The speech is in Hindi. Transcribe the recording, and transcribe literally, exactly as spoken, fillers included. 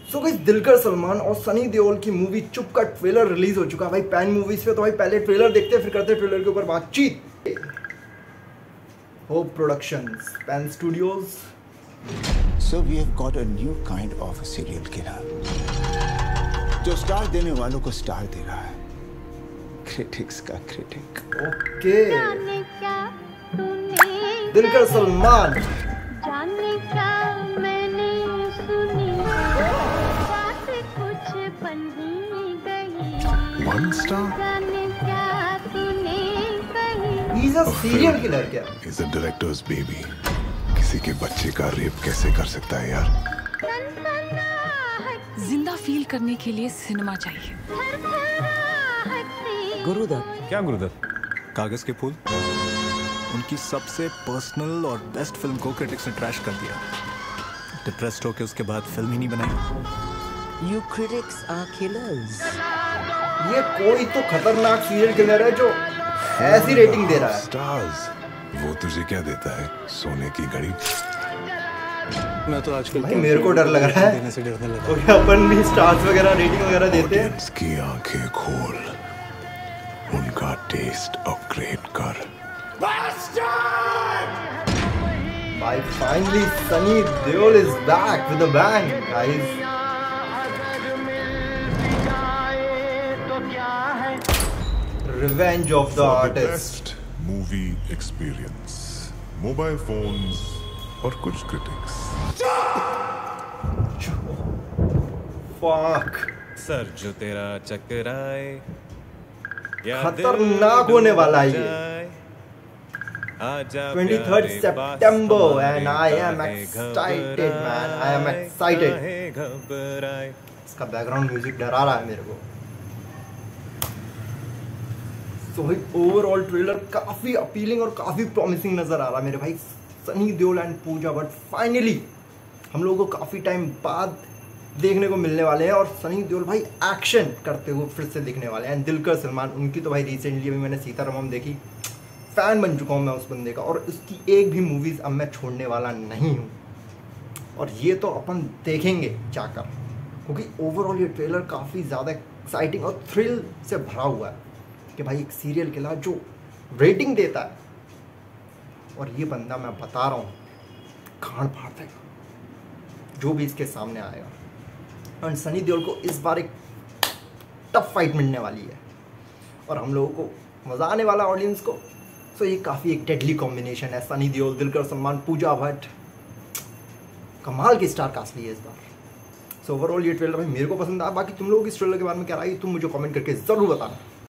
सो गाइस दिलकर सलमान और सनी देओल की मूवी चुप का ट्रेलर रिलीज हो चुका है भाई। पैन मूवीज पे तो भाई पहले ट्रेलर देखते हैं फिर करते हैं ट्रेलर के ऊपर बातचीत। Hope Productions, Pen Studios. So we have got a new kind of a serial killer जो स्टार देने वालों को स्टार दे रहा है, क्रिटिक्स का क्रिटिक। ओके दिलकर सलमान जाने का मैंने सुनी बात कुछ बन ही गई। One star? जाने क्या तूने कही। He's a serial killer क्या? He's a director's baby. किसी के बच्चे का रेप कैसे कर सकता है यार? जिंदा फील करने के लिए सिनेमा चाहिए। गुरुदत्त। क्या गुरुदत्त? कागज के फूल। उनकी सबसे पर्सनल और बेस्ट फिल्म को क्रिटिक्स ने ट्रैश कर दिया। डिप्रेस्ड होके उसके बाद फिल्म ही नहीं बनाई। You critics are killers. ये कोई तो खतरनाक सीरियल किलर है जो ऐसी रेटिंग दे रहा है। Stars. वो तुझे क्या देता है? सोने की घड़ी? मैं तो आजकल भाई मेरे को डर लग रहा है देने से डरने लगा। और अपन भी स्टार्स वगैरह रेटिंग वगैरह देते हैं। Audience की आंखें खोल, उनका टेस्ट अपग्रेड कर। भाई finally Sunny Deol is back with a bang guys. Revenge of the artist. Movie experience, mobile phones और कुछ क्रिटिक्स। फक सर जो तेरा चकराए, खतरनाक होने वाला है ये। twenty-third September and I am excited man, I am excited। इसका बैकग्राउंड म्यूजिक डरा रहा है मेरे को। तो भाई ओवरऑल ट्रेलर काफी अपीलिंग और काफी प्रॉमिसिंग नजर आ रहा है मेरे भाई। सनी देओल एंड पूजा भट्ट फाइनली हम लोगों को काफी टाइम बाद देखने को मिलने वाले हैं और सनी देओल भाई एक्शन करते हुए फिर से दिखने वाले हैं। दिलकर सलमान उनकी तो भाई रिसेंटली अभी मैंने सीतारामम देखी, फैन बन चुका हूँ मैं उस बंदे का और उसकी एक भी मूवीज अब मैं छोड़ने वाला नहीं हूँ। और ये तो अपन देखेंगे जाकर, क्योंकि ओवरऑल ये ट्रेलर काफ़ी ज़्यादा एक्साइटिंग और थ्रिल से भरा हुआ है कि भाई एक सीरियल किलर जो रेटिंग देता है और ये बंदा मैं बता रहा हूँ खान फाड़ देगा जो भी इसके सामने आएगा। और सनी देओल को इस बार एक टफ फाइट मिलने वाली है और हम लोगों को मज़ा आने वाला ऑडियंस को। सो ये काफ़ी एक डेडली कॉम्बिनेशन है। सनी देओल, दिलकर सलमान, पूजा भट्ट, कमाल की स्टार कास्ट ली है इस बार। सो ओवरऑल ये ट्रेलर भाई मेरे को पसंद आया। बाकी तुम लोग इस ट्रेलर के बारे में क्या राय तुम मुझे कमेंट करके ज़रूर बताना।